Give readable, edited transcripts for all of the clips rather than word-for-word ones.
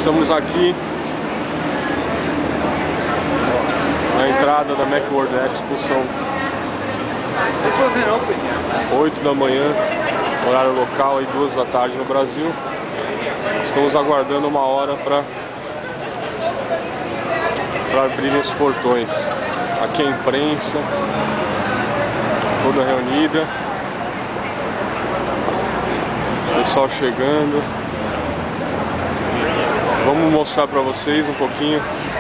Estamos aqui na entrada da Macworld Expo, são 8 da manhã, horário local, e 2 da tarde no Brasil. Estamos aguardando uma hora para abrirem os portões. Aqui a imprensa toda reunida, pessoal chegando. Vamos mostrar para vocês um pouquinho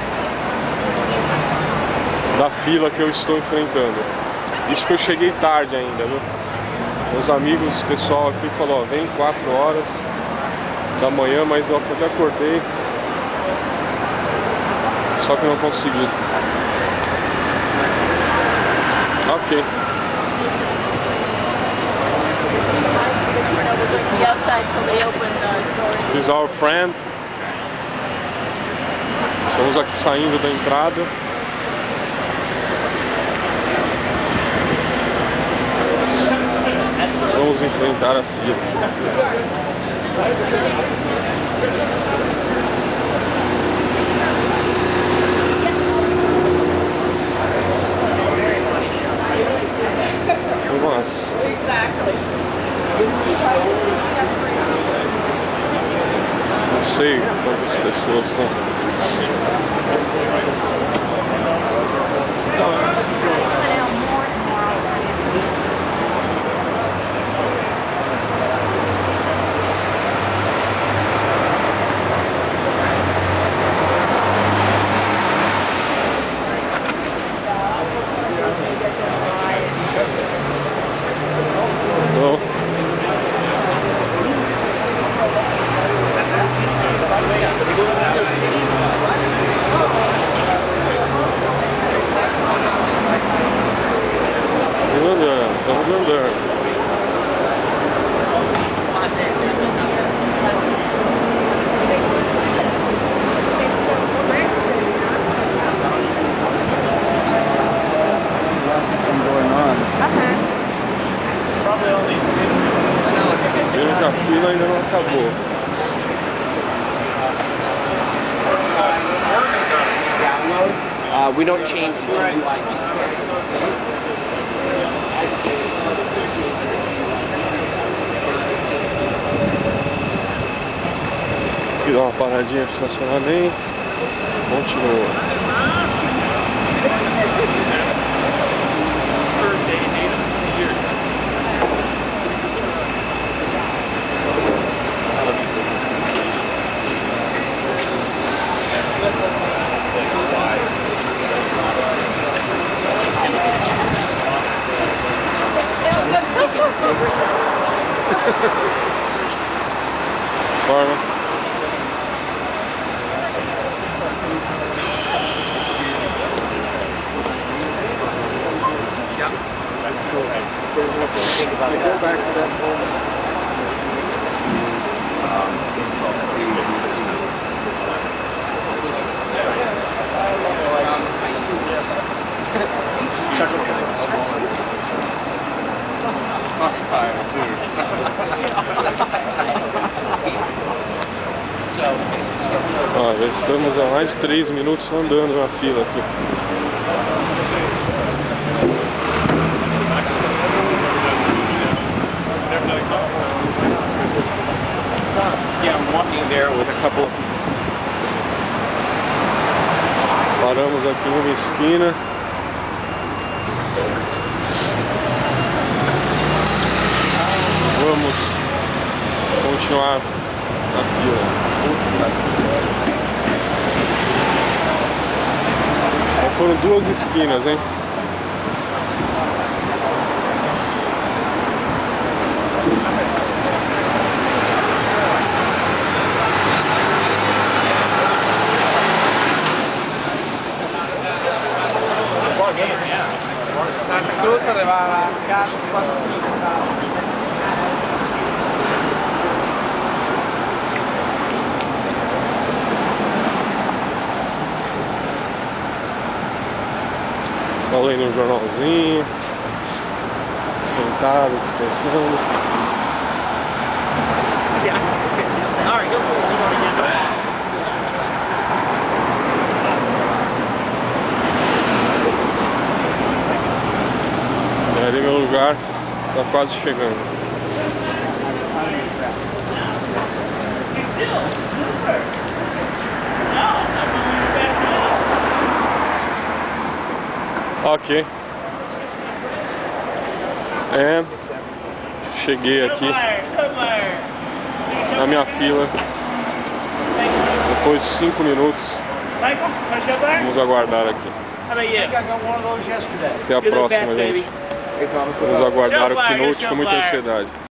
da fila que eu estou enfrentando. Isso que eu cheguei tarde ainda, viu? Meus amigos, o pessoal aqui falou, ó, vem 4 horas da manhã, mas eu até acordei, só que não consegui. Ok. This is our friend. Estamos aqui saindo da entrada. Vamos enfrentar a fila. Nossa. Não sei quantas pessoas estão. Estamos andando. Vendo que a fila ainda não acabou. We don't change the GUI. Aqui dá uma paradinha para estacionamento. Continua. Forma. Olha, estamos há mais de 3 minutos andando na fila aqui. Paramos aqui numa esquina. Vamos continuar na fila. Foram 2 esquinas, hein? Santa Cruz arrivava a casa quando lendo um jornalzinho, sentado, descansando. Tá quase chegando. Ok. Cheguei aqui na minha fila. Depois de 5 minutos. Vamos aguardar aqui. Até a próxima, gente. Vamos aguardar o keynote com muita ansiedade.